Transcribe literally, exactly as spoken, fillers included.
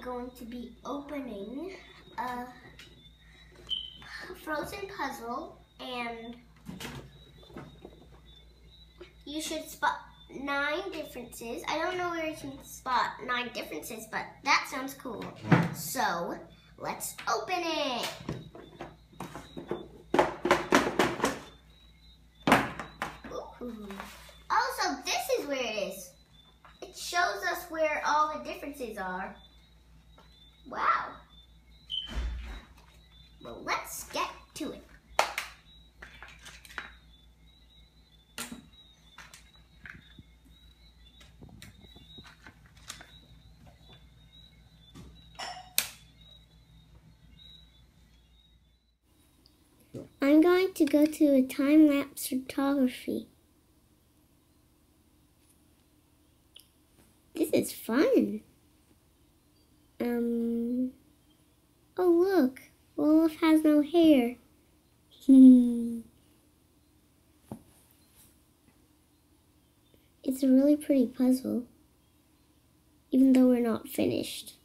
going to be opening a Frozen puzzle, and you should spot nine differences. I don't know where you can spot nine differences, but that sounds cool. So let's open it. Ooh. Also, this is where it is. It shows us where all the differences are. Wow. Well, let's get to it. I'm going to go to a time-lapse photography. This is fun. Um. Oh, look. Olaf has no hair. It's a really pretty puzzle, even though we're not finished.